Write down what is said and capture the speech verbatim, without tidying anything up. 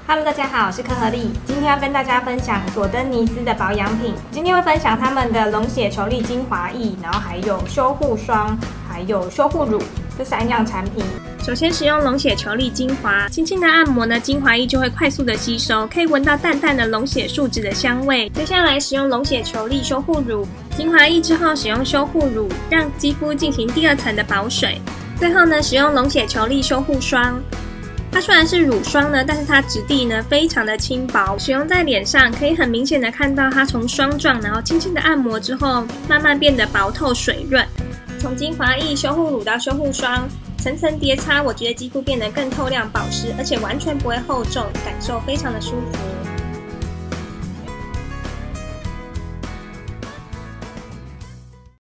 Hello， 大家好，我是柯合丽，今天要跟大家分享佐登尼斯的保养品。今天会分享他们的龙血球粒精华液，然后还有修护霜，还有修护乳这三样产品。首先使用龙血球粒精华，轻轻的按摩呢，精华液就会快速的吸收，可以闻到淡淡的龙血树脂的香味。接下来使用龙血球粒修护乳，精华液之后使用修护乳，让肌肤进行第二层的保水。最后呢，使用龙血球粒修护霜。它虽然是乳霜呢，但是它质地呢非常的轻薄，使用在脸上可以很明显的看到它从霜状，然后轻轻的按摩之后，慢慢变得薄透水润。从精华液、修护乳到修护霜，层层叠擦，我觉得肌肤变得更透亮保湿，而且完全不会厚重，感受非常的舒服。